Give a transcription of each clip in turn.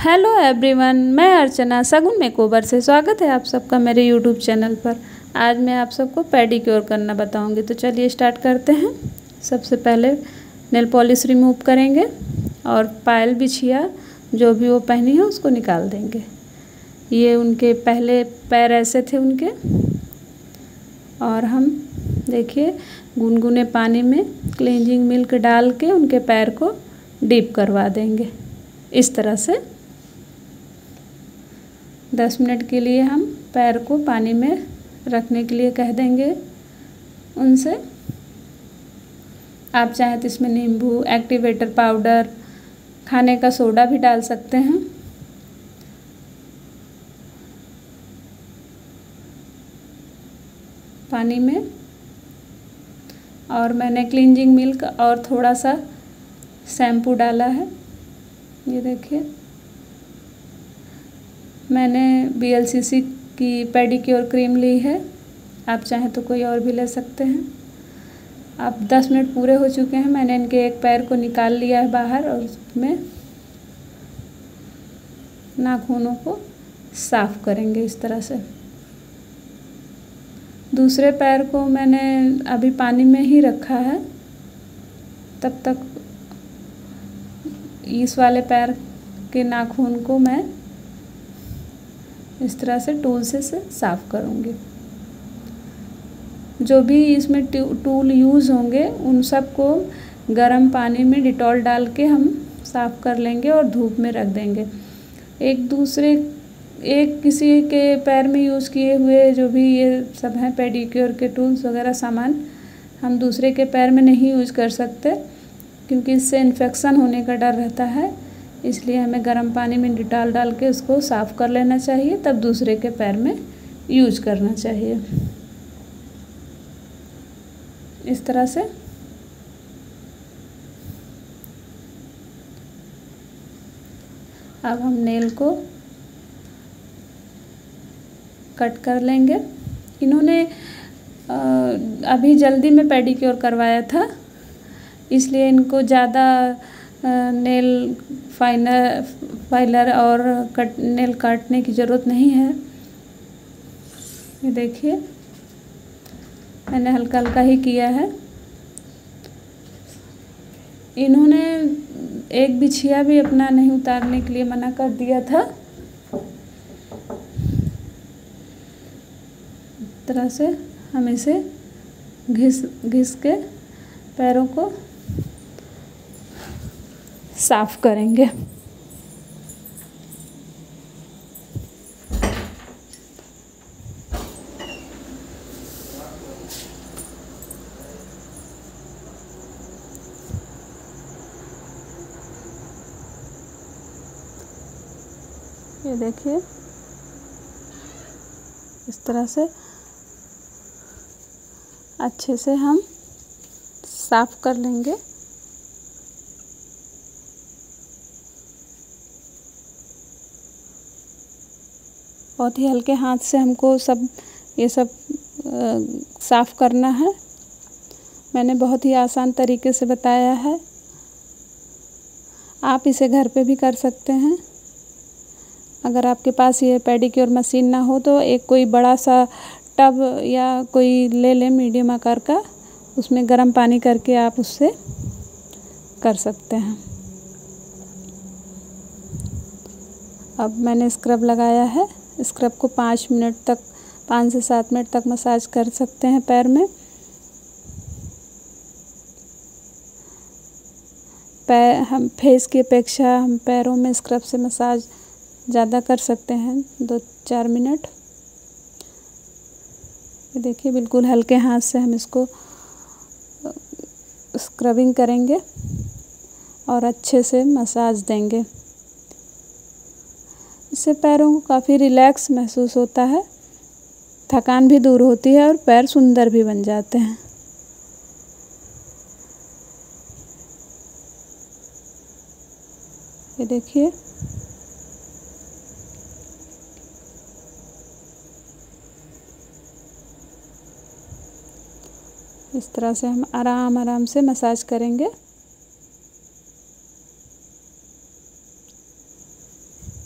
Hello everyone, मैं अर्चना सगुन makeover से स्वागत है आप सबका मेरे यूट्यूब चैनल पर। आज मैं आप सबको पेडिक्योर करना बताऊंगी, तो चलिए स्टार्ट करते हैं। सबसे पहले नेल पॉलिश रिमूव करेंगे और पायल बिछिया जो भी वो पहनी है उसको निकाल देंगे। ये उनके पहले पैर ऐसे थे उनके, और हम देखिए गुनगुने पानी में क्लींजिंग मिल्क डाल के उनके पैर को डीप करवा देंगे। इस तरह से 10 मिनट के लिए हम पैर को पानी में रखने के लिए कह देंगे उनसे। आप चाहें तो इसमें नींबू, एक्टिवेटर पाउडर, खाने का सोडा भी डाल सकते हैं। पानी में, और मैंने क्लींजिंग मिल्क और थोड़ा सा शैम्पू डाला है। ये देखिए, मैंने BLCC की पेडिक्योर क्रीम ली है, आप चाहें तो कोई और भी ले सकते हैं। अब 10 मिनट पूरे हो चुके हैं। मैंने इनके एक पैर को निकाल लिया है बाहर, और उसमें नाखूनों को साफ करेंगे इस तरह से। दूसरे पैर को मैंने अभी पानी में ही रखा है, तब तक इस वाले पैर के नाखून को मैं इस तरह से टूल से साफ करूँगी। जो भी इसमें टूल यूज़ होंगे उन सब को गर्म पानी में डिटॉल डाल के हम साफ कर लेंगे और धूप में रख देंगे। एक किसी के पैर में यूज़ किए हुए जो भी ये सब हैं पेडिक्योर के टूल्स वगैरह सामान, हम दूसरे के पैर में नहीं यूज़ कर सकते, क्योंकि इससे इन्फेक्शन होने का डर रहता है। इसलिए हमें गर्म पानी में डिटॉल डाल के उसको साफ़ कर लेना चाहिए, तब दूसरे के पैर में यूज करना चाहिए। इस तरह से अब हम नेल को कट कर लेंगे। इन्होंने अभी जल्दी में पेडिक्योर करवाया था, इसलिए इनको ज़्यादा नेल फाइलर और नेल काटने की ज़रूरत नहीं है। ये देखिए, मैंने हल्का हल्का ही किया है। इन्होंने एक बिछिया भी अपना नहीं उतारने के लिए मना कर दिया था। इस तरह से हम इसे घिस के पैरों को साफ करेंगे। ये देखिए, इस तरह से अच्छे से हम साफ कर लेंगे। बहुत ही हल्के हाथ से हमको ये सब साफ़ करना है। मैंने बहुत ही आसान तरीके से बताया है, आप इसे घर पे भी कर सकते हैं। अगर आपके पास ये पेडिक्योर मशीन ना हो तो एक कोई बड़ा सा टब या कोई ले लें मीडियम आकार का, उसमें गर्म पानी करके आप उससे कर सकते हैं। अब मैंने स्क्रब लगाया है। स्क्रब को 5 से 7 मिनट तक मसाज कर सकते हैं पैर में। हम फेस की अपेक्षा हम पैरों में स्क्रब से मसाज ज़्यादा कर सकते हैं, 2-4 मिनट। ये देखिए, बिल्कुल हल्के हाथ से हम इसको स्क्रबिंग करेंगे और अच्छे से मसाज देंगे। इससे पैरों को काफ़ी रिलैक्स महसूस होता है, थकान भी दूर होती है और पैर सुंदर भी बन जाते हैं। ये देखिए, इस तरह से हम आराम से मसाज करेंगे।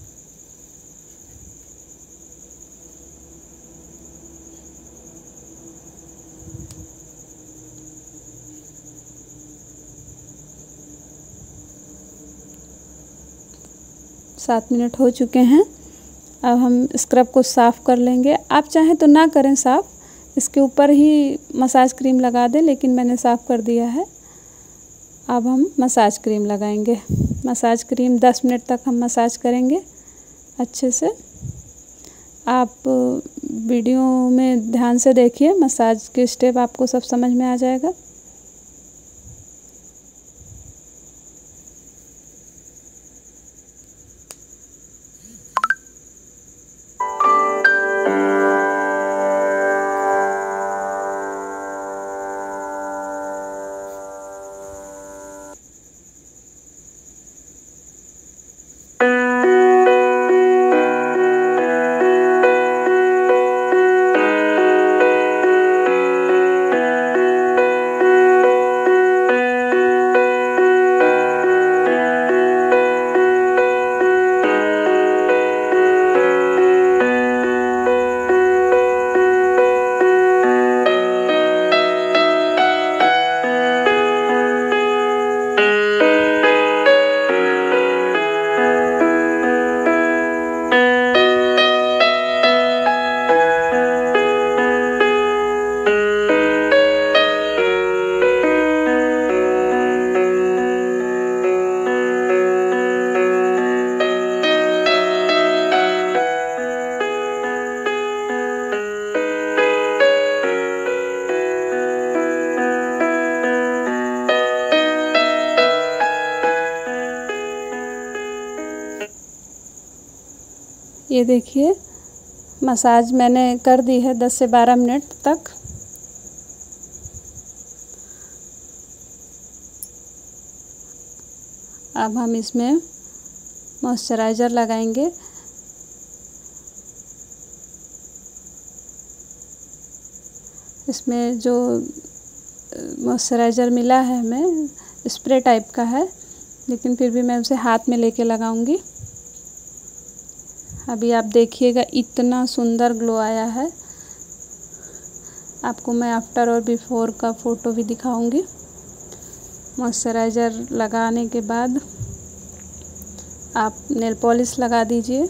7 मिनट हो चुके हैं। अब हम स्क्रब को साफ़ कर लेंगे। आप चाहें तो ना करें साफ़, इसके ऊपर ही मसाज क्रीम लगा दें, लेकिन मैंने साफ़ कर दिया है। अब हम मसाज क्रीम लगाएंगे। मसाज क्रीम 10 मिनट तक हम मसाज करेंगे अच्छे से। आप वीडियो में ध्यान से देखिए, मसाज के स्टेप आपको सब समझ में आ जाएगा। ये देखिए, मसाज मैंने कर दी है 10 से 12 मिनट तक। अब हम इसमें मॉइस्चराइज़र लगाएंगे। इसमें जो मॉइस्चराइज़र मिला है हमें, स्प्रे टाइप का है, लेकिन फिर भी मैं उसे हाथ में लेके लगाऊंगी। अभी आप देखिएगा, इतना सुंदर ग्लो आया है। आपको मैं आफ्टर और बिफोर का फ़ोटो भी दिखाऊंगी। मॉइस्चराइज़र लगाने के बाद आप नेल पॉलिश लगा दीजिए।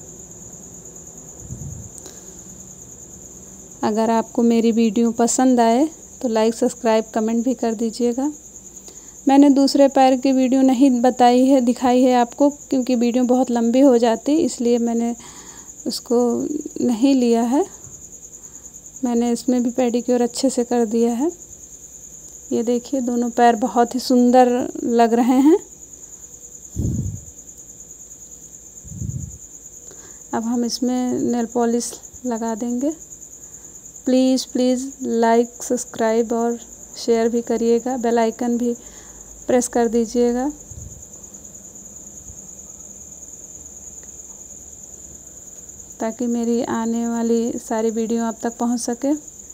अगर आपको मेरी वीडियो पसंद आए तो लाइक, सब्सक्राइब, कमेंट भी कर दीजिएगा। मैंने दूसरे पैर की वीडियो नहीं दिखाई है आपको, क्योंकि वीडियो बहुत लंबी हो जाती, इसलिए मैंने उसको नहीं लिया है। मैंने इसमें भी पेडिक्योर अच्छे से कर दिया है। ये देखिए, दोनों पैर बहुत ही सुंदर लग रहे हैं। अब हम इसमें नेल पॉलिश लगा देंगे। प्लीज़ लाइक, सब्सक्राइब और शेयर भी करिएगा। बेल आइकन भी प्रेस कर दीजिएगा, ताकि मेरी आने वाली सारी वीडियो आप तक पहुंच सके।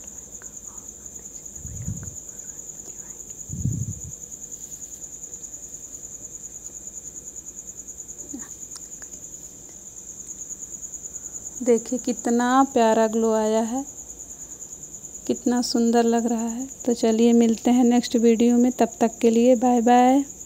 देखिए कितना प्यारा ग्लो आया है, कितना सुंदर लग रहा है। तो चलिए मिलते हैं नेक्स्ट वीडियो में, तब तक के लिए बाय बाय।